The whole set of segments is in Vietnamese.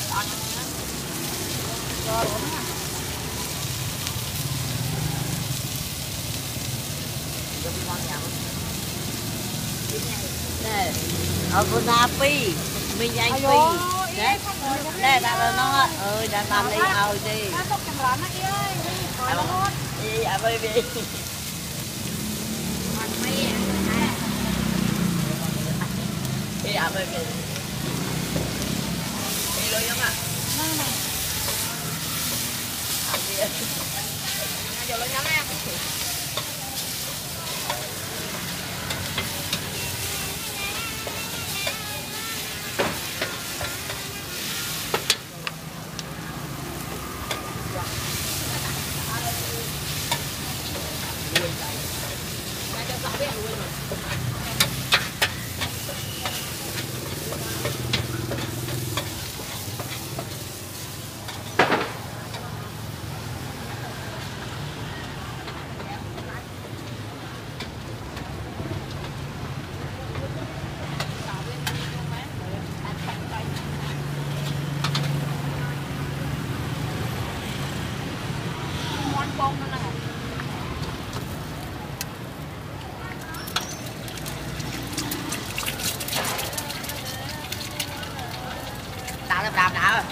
Nè, ở cô ta pi, mình anh pi, đấy, đây là nó, đã làm đi ao đi, đi à baby, đi à baby, đi luôn nhá, đi luôn nhá em. Đạp đạp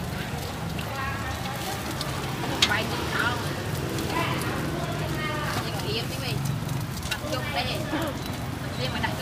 bay đi sao những kiếm đi mình tập trung đây đi mà đặt